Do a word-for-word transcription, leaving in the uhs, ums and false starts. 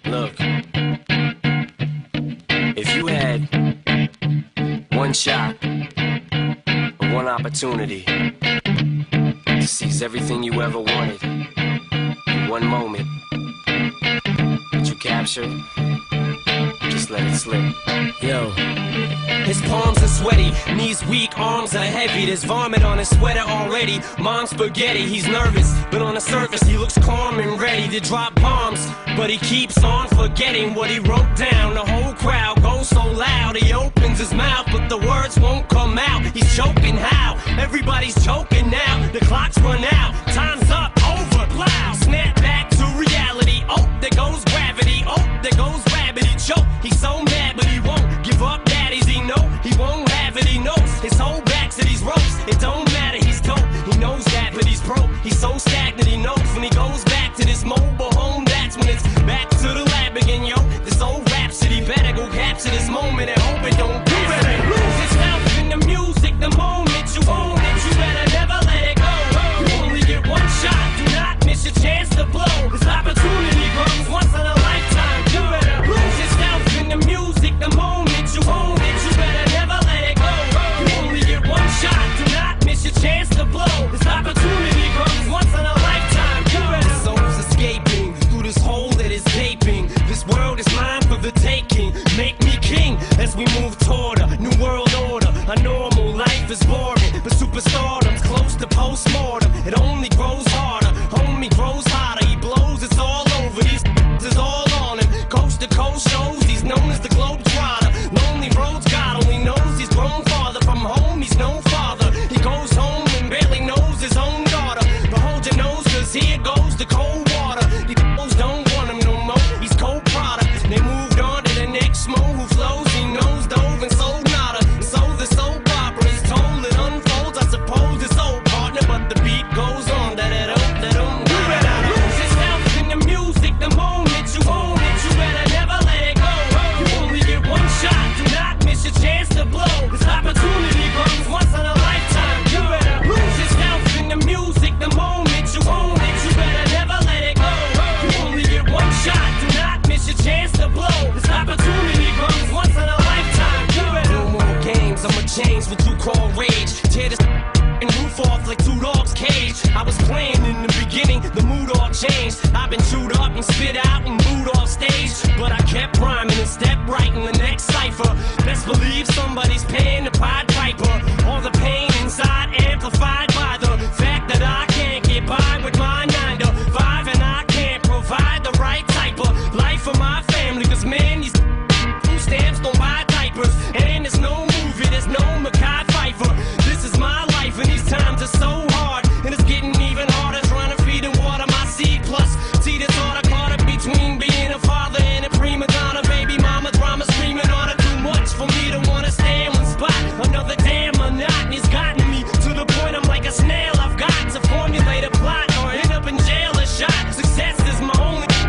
Look, if you had one shot or one opportunity to seize everything you ever wanted in one moment that you captured, just let it slip. Yo. His palms are sweaty, knees weak, arms are heavy. There's vomit on his sweater already. Mom's spaghetti, he's nervous, but on the surface he looks calm and ready to drop bombs. But he keeps on forgetting what he wrote down. The whole crowd goes so loud, he opens his mouth, but the words won't come out. He's choking how? Everybody's choking now. The clock's run out, time's up, over, plow. Snap back to reality, oh, there goes gravity. Oh, there goes rabbit, he choke. He's so mad, but he won't give up. Daddies, he know he won't have it, he knows his whole back to these ropes. It don't matter, he's dope, he knows that, but he's broke. He's so stagnant, he knows when he goes back to this mobile home, that's when it's back to the lab again, yo. This old rhapsody better go capture this moment and hope it don't do it. Lose yourself in the music, the moment you own it, you better never let it go. You only get one shot, do not miss your chance to blow. This opportunity comes once in a lifetime, you better lose yourself in the music, the moment you own it, you better never let it go. You only get one shot, do not miss your chance to blow. This opportunity comes once in a lifetime, you better. The soul's escaping through this hole that is gaping. This world is mine for the taking. Make me king as we move toward a new world order. A normal life is boring, but superstardom's close to postmortem. It only grows harder, homie grows hotter. He blows, it's all over. These is all on him. Coast to coast shows, he's known as the Globetrotter. Lonely roads, God only knows he's grown farther from home. He's no father. He goes home and barely knows his own daughter. But hold your nose, cause here goes the cold water. These fools don't want him no more. He's cold product. They moved on to the next mo who flows. He knows dove and sold nada. So the soap opera is told, it unfolds. I suppose it's old partner, but the beat goes on. Da da da da da. You better lose yourself in the music, the moment you own it, you better never let it go. You only get one shot, do not miss your chance to blow. This opportunity comes once in a lifetime. You better lose yourself in the music, the moment you own it, you better never let it go. You only get one shot, do not miss your chance to blow. This opportunity comes once in a lifetime. You better. No more games, I'ma change what you call rage. Tear this and roof off like two dogs' cage. I was playing in the beginning, the mood all changed. I've been chewed up and spit out and booed off stage, but I kept rhyming and stepped right in the next cipher. Best believe somebody's paying the Pied Piper. All the pain inside amplified by the fact that I can't get by with my nine to five, and I can't provide the right type of life for my family. Cause man, these food stamps don't buy diapers, and there's no movie, there's no Mackay Pfeiffer. This is my life, and these times are so hard, and it's getting even harder trying to feed and water my seed. Plus, see the thought I caught it between being a father and a prima donna. Baby mama drama screaming on it, too much for me to wanna stay in one spot. Another damn monotony's gotten me to the point I'm like a snail. I've got to formulate a plot or end up in jail or shot. Success is my only